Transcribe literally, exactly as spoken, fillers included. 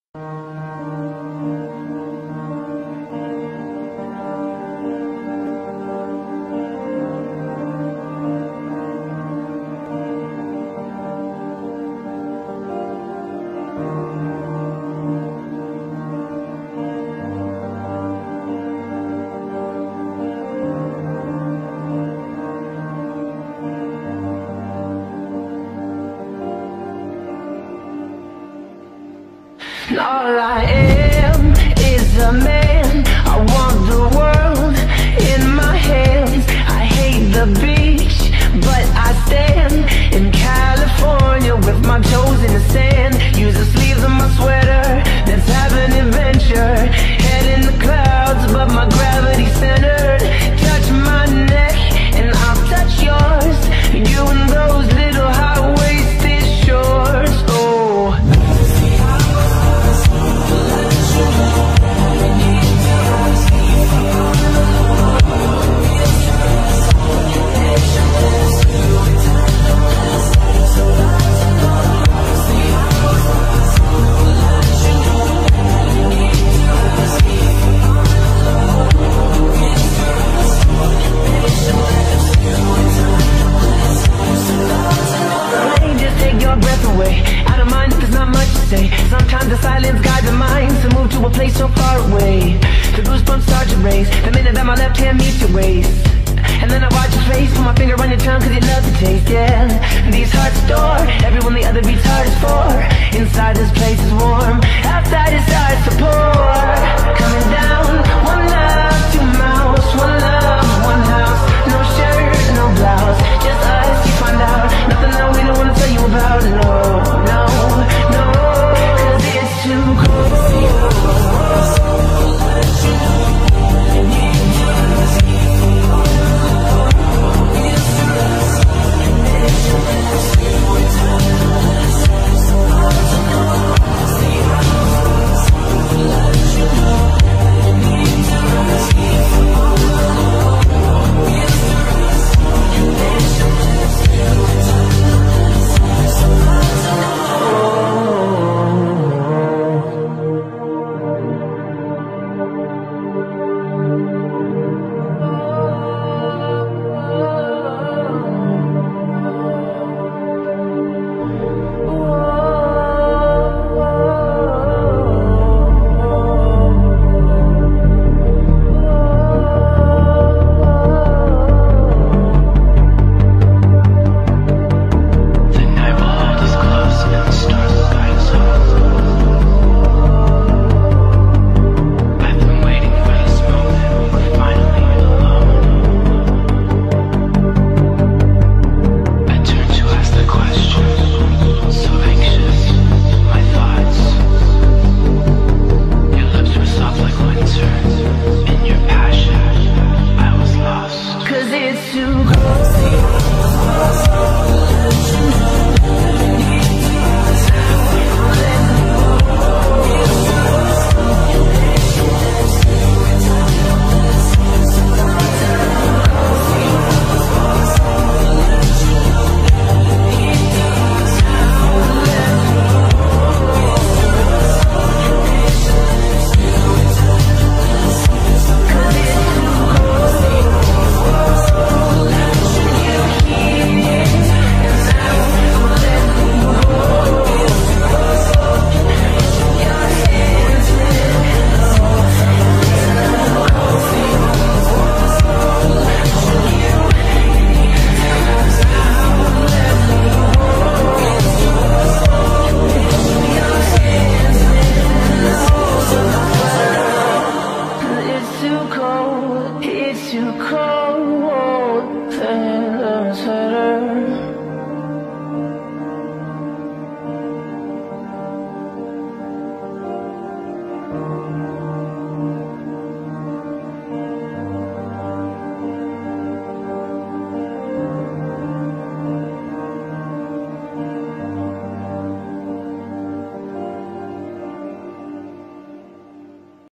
All I am is a man. I want the world in my hands. I hate the beach, but I stand in California with my toes in the sand. Use the sleeves of my sweater, let's have an adventure. Head in the clouds, but my gravity's centered. Touch my neck and I'll touch yours. You and those little high-waisted shorts. Oh, sometimes the silence guides the mind to move to a place so far away. The goosebumps start to raise the minute that my left hand meets your waist. And then I watch your face, put my finger on your tongue cause you love the taste, yeah. These hearts adore everyone the other beats hardest for. Inside this